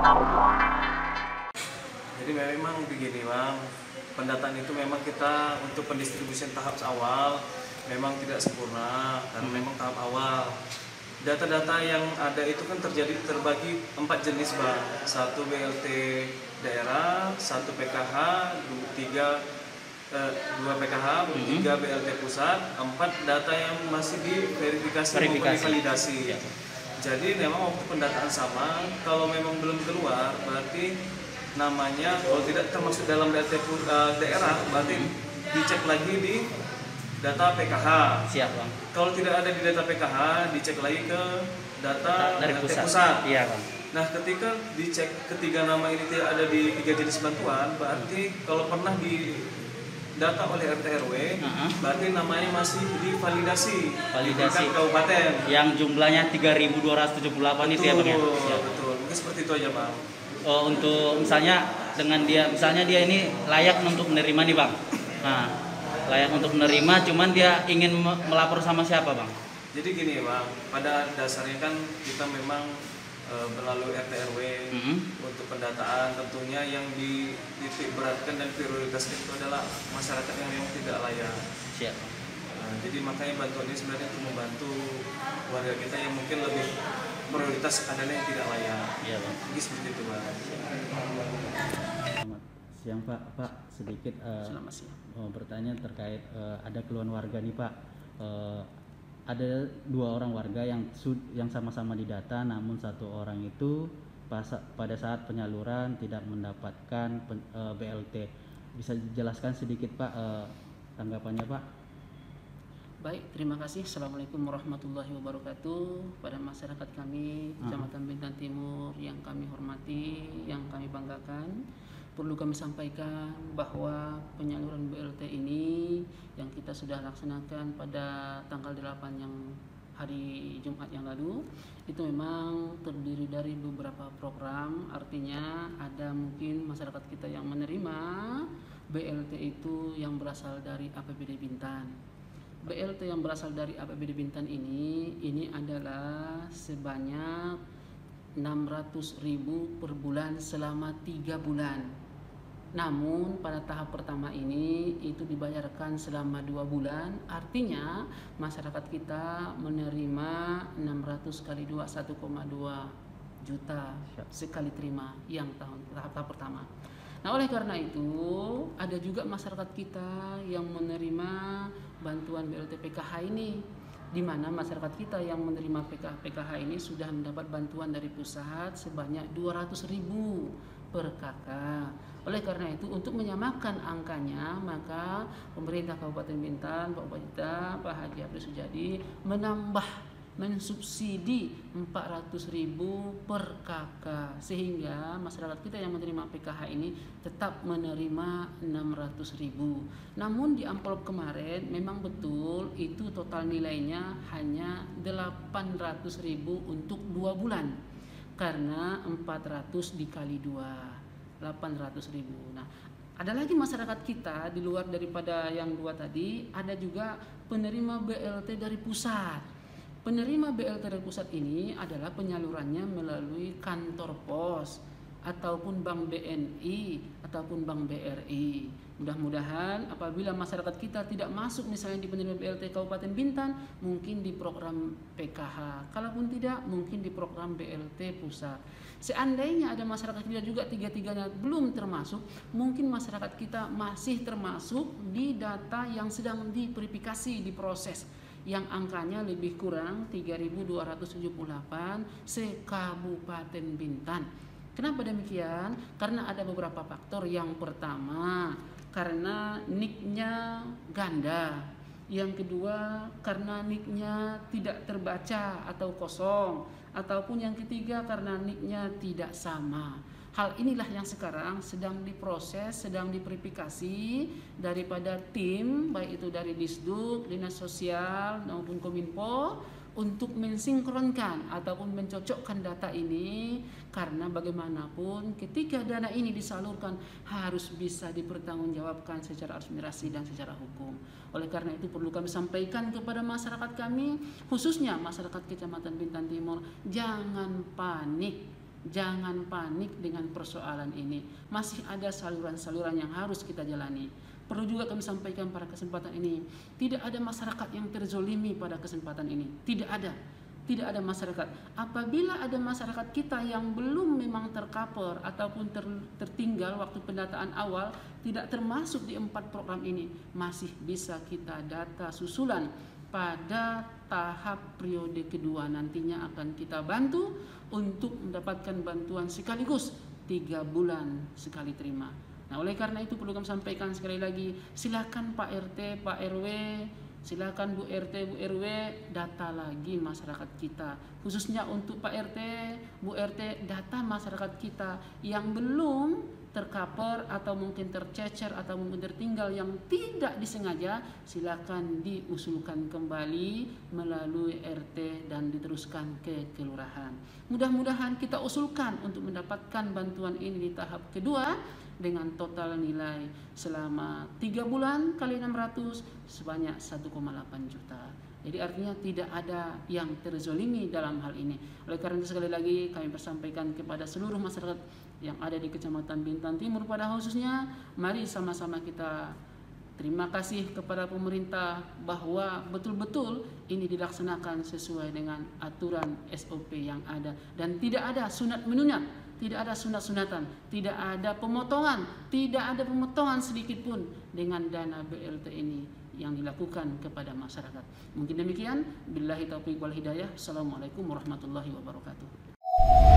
Jadi memang begini Bang, pendataan itu memang kita untuk pendistribusian tahap awal memang tidak sempurna karena memang tahap awal. Data-data yang ada itu kan terbagi 4 jenis Bang. Satu BLT daerah, satu PKH, dua PKH, tiga BLT pusat, 4 data yang masih diverifikasi maupun divalidasi. Ya. Jadi memang waktu pendataan sama, kalau memang belum keluar berarti namanya kalau tidak termasuk dalam BLT daerah berarti dicek lagi di data PKH. Siap Bang. Kalau tidak ada di data PKH, dicek lagi ke data dari pusat. Iya Bang. Nah, ketika dicek ketiga nama ini tidak ada di 3 jenis bantuan, berarti kalau pernah di data oleh RT RW, berarti namanya masih divalidasi. Validasi kabupaten. Yang jumlahnya 3.278 itu ya Bang ya. Betul. Mungkin seperti itu aja Bang. Untuk misalnya dengan dia, misalnya dia ini layak untuk menerima nih Bang. Nah, layak untuk menerima, cuman dia ingin melapor sama siapa Bang? Jadi gini Bang, pada dasarnya kan kita memang melalui RT RW untuk pendataan tentunya yang dititik beratkan dan prioritaskan itu adalah masyarakat yang memang tidak layak. Siap. Jadi makanya bantuan ini sebenarnya untuk membantu warga kita yang mungkin lebih prioritas adalah yang tidak layak. Iya Bang. Jadi seperti itu Bang. Selamat siang Pak sedikit Selamat siang. Bertanya terkait ada keluhan warga nih Pak. Ada 2 orang warga yang sama-sama didata, namun 1 orang itu pada saat penyaluran tidak mendapatkan BLT. Bisa dijelaskan sedikit Pak tanggapannya Pak? Baik, terima kasih. Assalamualaikum warahmatullahi wabarakatuh. Pada masyarakat kami Kecamatan Bintan Timur yang kami hormati, yang kami banggakan, perlu kami sampaikan bahwa penyaluran BLT ini yang kita sudah laksanakan pada tanggal 8 yang hari Jumat yang lalu itu memang terdiri dari beberapa program. Artinya ada mungkin masyarakat kita yang menerima BLT itu yang berasal dari APBD Bintan. BLT yang berasal dari APBD Bintan ini adalah sebanyak 600.000 per bulan selama 3 bulan. Namun pada tahap pertama ini itu dibayarkan selama 2 bulan. Artinya masyarakat kita menerima 600 kali 2 1,2 juta sekali terima yang tahap pertama. Nah, oleh karena itu ada juga masyarakat kita yang menerima bantuan BLT PKH ini, di mana masyarakat kita yang menerima PKH ini sudah mendapat bantuan dari pusat sebanyak 200.000 per kakak. Oleh karena itu untuk menyamakan angkanya, maka pemerintah Kabupaten Bintan, Pak Wajita, Pak Haji Abdul Sujadi mensubsidi 400.000 per kakak, sehingga masyarakat kita yang menerima PKH ini tetap menerima 600.000. Namun di amplop kemarin memang betul itu total nilainya hanya 800.000 untuk 2 bulan, karena 400 dikali 2, 800.000. Nah, ada lagi masyarakat kita di luar daripada yang 2 tadi, ada juga penerima BLT dari pusat. Penerima BLT dari pusat ini adalah penyalurannya melalui kantor pos ataupun Bank BNI ataupun Bank BRI. Mudah-mudahan apabila masyarakat kita tidak masuk misalnya di penerima BLT Kabupaten Bintan, mungkin di program PKH. Kalaupun tidak, mungkin di program BLT pusat. Seandainya ada masyarakat kita juga 3-3-nya belum termasuk, mungkin masyarakat kita masih termasuk di data yang sedang diverifikasi, diproses, yang angkanya lebih kurang 3.278 se-Kabupaten Bintan. Kenapa demikian? Karena ada beberapa faktor. Yang pertama, karena NIK-nya ganda. Yang kedua, karena NIK-nya tidak terbaca atau kosong. Ataupun yang ketiga, karena NIK-nya tidak sama. Hal inilah yang sekarang sedang diproses, sedang diverifikasi daripada tim, baik itu dari Disduk, Dinas Sosial maupun Kominfo, untuk mensinkronkan ataupun mencocokkan data ini, karena bagaimanapun ketika dana ini disalurkan harus bisa dipertanggungjawabkan secara administrasi dan secara hukum. Oleh karena itu perlu kami sampaikan kepada masyarakat kami, khususnya masyarakat Kecamatan Bintan Timur, jangan panik Jangan panik dengan persoalan ini. Masih ada saluran-saluran yang harus kita jalani. Perlu juga kami sampaikan pada kesempatan ini, tidak ada masyarakat yang terzolimi pada kesempatan ini. Tidak ada. Tidak ada masyarakat. Apabila ada masyarakat kita yang belum memang tercover ataupun tertinggal waktu pendataan awal, tidak termasuk di 4 program ini, masih bisa kita data susulan pada tahap periode kedua. Nantinya akan kita bantu untuk mendapatkan bantuan sekaligus 3 bulan sekali terima. Nah, oleh karena itu perlu kami sampaikan sekali lagi, silakan Pak RT, Pak RW, silakan Bu RT, Bu RW, data lagi masyarakat kita. Khususnya untuk Pak RT, Bu RT, data masyarakat kita yang belum tercover atau mungkin tercecer atau mungkin tertinggal yang tidak disengaja, silakan diusulkan kembali melalui RT dan diteruskan ke kelurahan. Mudah-mudahan kita usulkan untuk mendapatkan bantuan ini di tahap kedua dengan total nilai selama 3 bulan kali 600 sebanyak 1,8 juta. Jadi artinya tidak ada yang terzolimi dalam hal ini. Oleh karena itu sekali lagi kami bersampaikan kepada seluruh masyarakat yang ada di Kecamatan Bintan Timur pada khususnya, mari sama-sama kita terima kasih kepada pemerintah bahwa betul-betul ini dilaksanakan sesuai dengan aturan SOP yang ada dan tidak ada sunat menunat. Tidak ada sunat-sunatan, tidak ada pemotongan sedikit pun dengan dana BLT ini yang dilakukan kepada masyarakat. Mungkin demikian, billahi taufiq wal hidayah. Assalamualaikum warahmatullahi wabarakatuh.